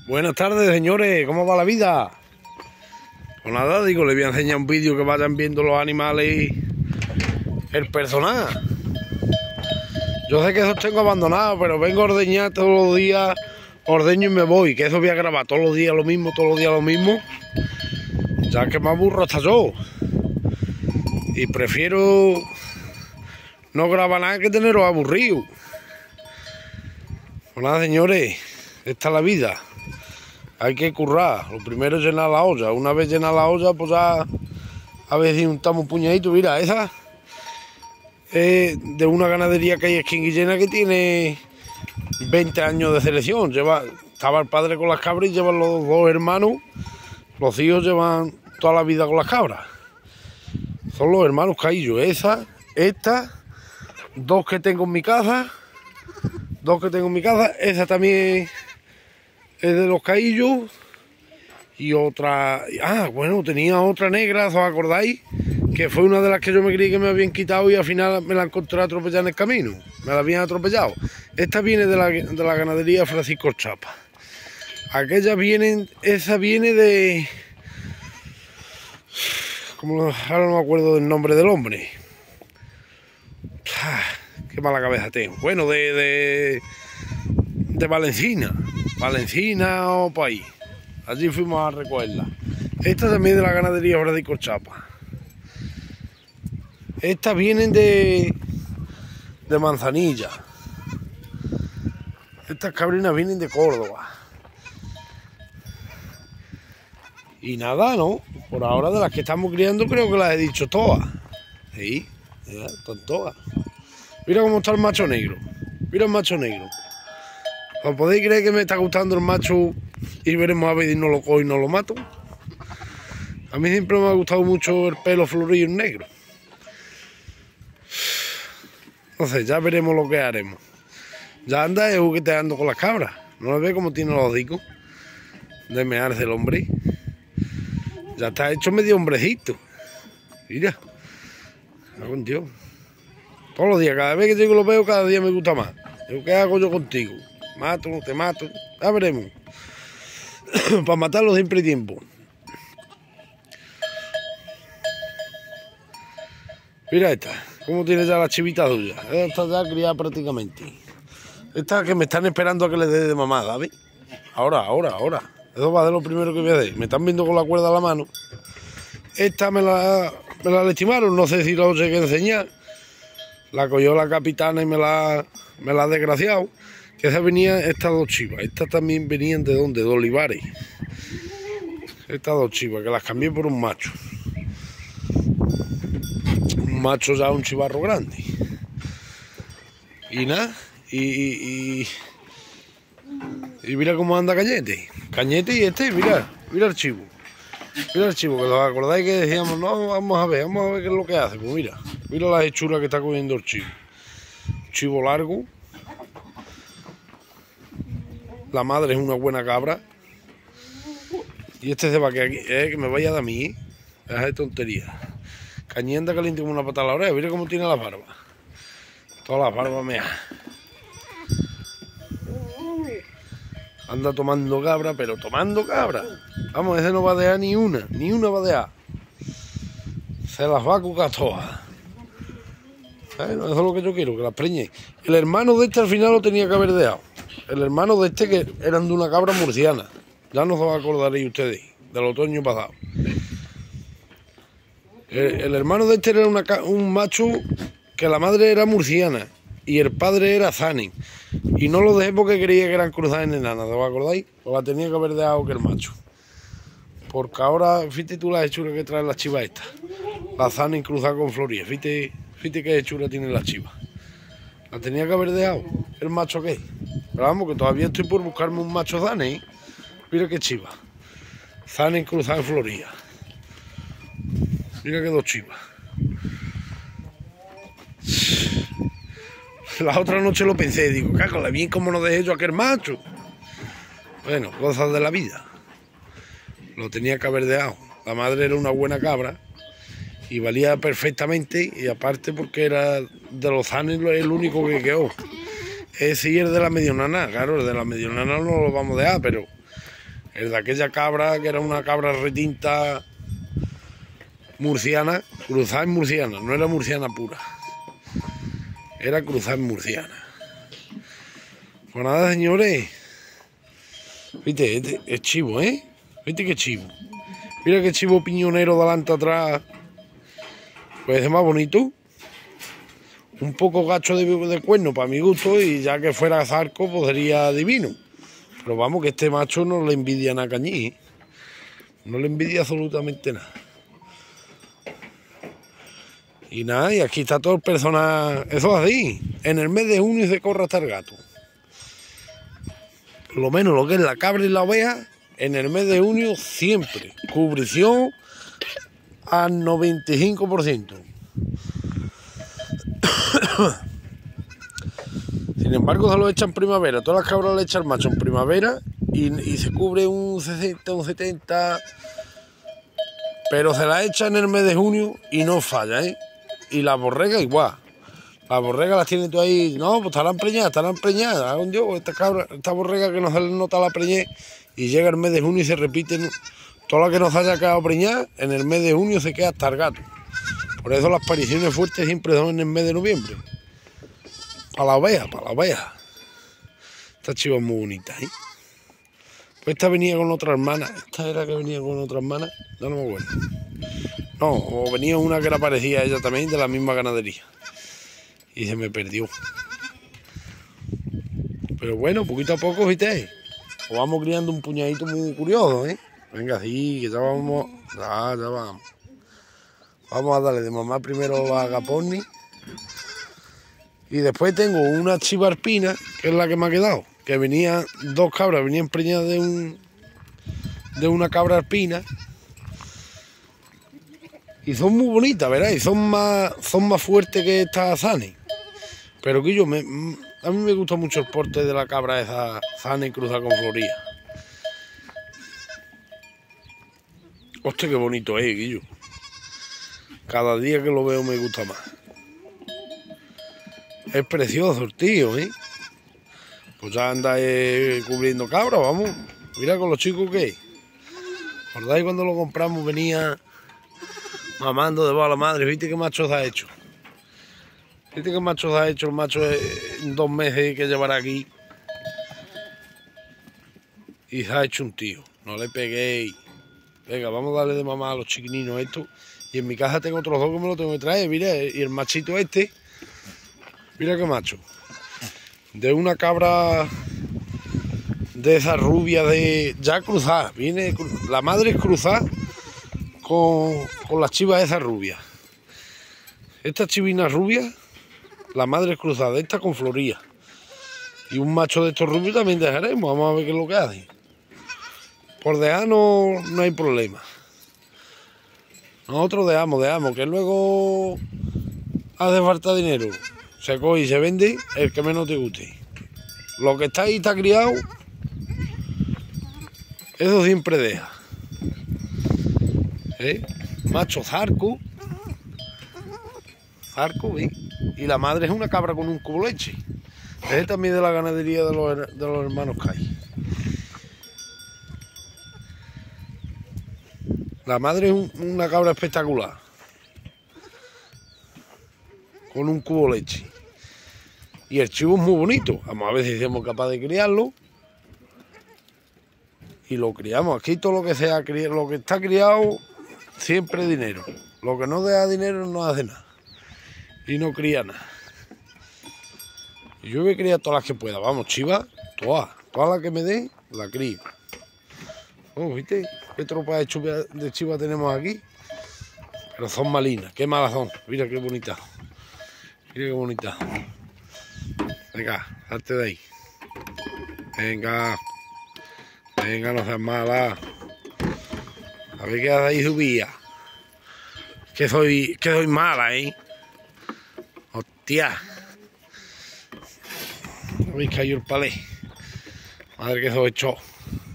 Buenas tardes, señores, ¿cómo va la vida? Pues nada, digo, les voy a enseñar un vídeo que vayan viendo los animales y el personal. Yo sé que esos tengo abandonados, pero vengo a ordeñar todos los días, ordeño y me voy, que eso voy a grabar todos los días lo mismo, ya que me aburro hasta yo. Y prefiero no grabar nada que tenerlos aburridos. Pues nada, señores, esta es la vida. Hay que currar. Lo primero es llenar la olla. Una vez llenar la olla, pues ya a veces untamos un puñadito. Mira, esa es de una ganadería que hay en Esquinguillena que tiene 20 años de selección. Estaba el padre con las cabras y llevan los dos hermanos. Los hijos llevan toda la vida con las cabras. Son los hermanos Caillo. Esta, dos que tengo en mi casa. Esa también es de los Caillos. Y otra... bueno, tenía otra negra, ¿os acordáis? Que fue una de las que yo me creí que me habían quitado y al final me la encontré atropellada en el camino. Me la habían atropellado. Esta viene de la ganadería Francisco Chapa. Esa viene de... Ahora no me acuerdo del nombre del hombre. Qué mala cabeza tengo. Bueno, de Valencina o por ahí. Allí fuimos a recogerla. Esta también de la ganadería Francisco Chapa. Estas vienen de Manzanilla. Estas cabrinas vienen de Córdoba. Y nada, ¿no? Por ahora de las que estamos criando creo que las he dicho todas. Sí, ya, están todas. Mira cómo está el macho negro. Mira el macho negro. ¿Os podéis creer que me está gustando el macho y veremos a ver si no lo cojo y no lo mato? A mí siempre me ha gustado mucho el pelo florido en negro. Entonces ya veremos lo que haremos. Ya anda jugueteando con las cabras. ¿No le ve cómo tiene los hocicos? De mearse el hombre. Ya está hecho medio hombrecito. Mira. Cago en Dios. Todos los días, cada vez que llego lo veo, cada día me gusta más. Digo, ¿qué hago yo contigo? Mato, te mato. Ya veremos. Para matarlo siempre hay tiempo. Mira esta. ¿Cómo tiene ya la chivita suya? Esta ya criada prácticamente. Esta que me están esperando a que le dé de mamá, ¿sabes? Ahora. Eso va a ser lo primero que voy a hacer. Me están viendo con la cuerda a la mano. Esta me la lastimaron, no sé si la os llegué a enseñar. La cogió la capitana y me la ha desgraciado. Que esa venía, estas dos chivas. Estas también venían de ¿dónde? De Olivares. Estas dos chivas, que las cambié por un macho. Un macho ya, un chivarro grande. Y nada, y mira cómo anda Cañete. Cañete y mira el chivo. Mira el chivo, que os acordáis que decíamos, no, vamos a ver qué es lo que hace. Pues mira las hechuras que está cogiendo el chivo. Un chivo largo. La madre es una buena cabra. Y se va que me vaya de mí, deja de tontería. Cañenda caliente como una pata a la oreja. Mira cómo tiene la barba. Toda la barba mea. Anda tomando cabra, pero tomando cabra. Vamos, ese no va a dejar ni una va a dejar. Se las va a cucar todas. Bueno, eso es lo que yo quiero, que las preñe. El hermano de este al final lo tenía que haber dejado. El hermano de este que eran de una cabra murciana. Ya no se acordaréis ustedes, del otoño pasado. El hermano de este era un macho que la madre era murciana y el padre era zanin. Y no lo dejé porque creía que eran cruzadas en enana, ¿os acordáis? Pues la tenía que haber dejado que el macho. Porque ahora, fíjate tú las hechuras que traen las chivas estas. La zanin cruzada con floría. Fíjate qué hechura tienen las chivas. La tenía que haber dejado el macho que es. Pero vamos, que todavía estoy por buscarme un macho zanin, ¿eh? Mira qué chiva. Zanin cruzada en floría. Mira que dos chivas. La otra noche lo pensé, digo, cágala bien como no dejé yo a aquel macho. Bueno, cosas de la vida. Lo tenía que haber dejado. La madre era una buena cabra y valía perfectamente, y aparte porque era de los zanes el único que quedó. Ese y el de la medionana, claro, el de la medionana no lo vamos a dejar, pero El de aquella cabra, que era una cabra retinta murciana, cruzada en murciana, no era murciana pura. Era cruzada en murciana. Pues nada, señores. Viste, este es chivo, ¿eh? Viste qué chivo. Mira qué chivo piñonero delante atrás. Pues es más bonito. Un poco gacho de cuerno para mi gusto, y ya que fuera zarco, pues sería divino. Pero vamos, que este macho no le envidia nada cañí, ¿eh? No le envidia absolutamente nada. Y nada, y aquí está todo el personal. Eso es así. En el mes de junio se corre hasta el gato. Por lo menos lo que es la cabra y la oveja, en el mes de junio siempre. Cubrición al 95%. Sin embargo, se lo echan en primavera. Todas las cabras le echan el macho en primavera y se cubre un 60, un 70. Pero se la echa en el mes de junio y no falla, ¿eh? Y la borrega igual. Las borregas las tiene tú ahí. No, pues estarán preñadas. Hago yo, esta borrega que no se le nota la preñez, y llega el mes de junio y se repiten. Toda la que nos haya quedado preñada, en el mes de junio se queda hasta el gato. Por eso las pariciones fuertes siempre son en el mes de noviembre. Para la oveja. Esta chiva es muy bonita, ¿eh? Pues esta venía con otra hermana. Esta era que venía con otra hermana. No me acuerdo. No, o venía una que era parecida a ella también, de la misma ganadería. Y se me perdió. Pero bueno, poquito a poco, ¿viste? O vamos criando un puñadito muy curioso, ¿eh? Venga, sí, que ya vamos. Ya vamos. Vamos a darle de mamá primero a Agaporni. Y después tengo una chiva alpina, que es la que me ha quedado. Que venía, dos cabras venían preñadas de una cabra alpina. Y son muy bonitas, ¿verdad? Y son más fuertes que estas Zane. Pero que a mí me gusta mucho el porte de la cabra esa Zane cruzada con Floría. Hostia, qué bonito es, Guillo. Cada día que lo veo me gusta más. Es precioso el tío, ¿eh? Pues ya anda cubriendo cabra, vamos. Mira con los chicos que es. ¿Recordáis cuando lo compramos venía mamando debajo de la madre? ¿Viste qué macho se ha hecho? ¿Viste qué macho se ha hecho el macho en 2 meses que llevará aquí? Y se ha hecho un tío. No le peguéis. Venga, vamos a darle de mamá a los chiquininos estos. Y en mi casa tengo otros 2 que me lo tengo que traer, mira. Y el machito este, mira qué macho. De una cabra de esas rubias ya cruzada. La madre es cruzada con las chivas esas rubias. Esta chivina rubia, la madre es cruzada, esta con Floría. Y un macho de estos rubios también dejaremos, vamos a ver qué es lo que hace. Por dejar no hay problema. Nosotros dejamos, que luego hace falta dinero. Se coge y se vende el que menos te guste. Lo que está ahí está criado, eso siempre deja. Macho zarco, ¿ves? Y la madre es una cabra con un cubo de leche. Es también de la ganadería de los hermanos Cay. La madre es una cabra espectacular, con un cubo de leche. Y el chivo es muy bonito. Vamos a ver si somos capaces de criarlo. Y lo criamos. Aquí todo lo que sea, lo que está criado, siempre dinero. Lo que no da dinero no hace nada. Y no cría nada. Y yo voy a criar todas las que pueda. Vamos, chivas, todas las que me den, la crío. Oh, ¿viste? ¿Qué tropa de chivas tenemos aquí? Pero son malinas, qué malas son. Mira qué bonitas. Mira qué bonitas. Venga, salte de ahí. Venga, no seas mala. A ver qué hace ahí subía. Que soy mala, ¿eh? Hostia. Habéis caído el palé. Madre que se lo echó.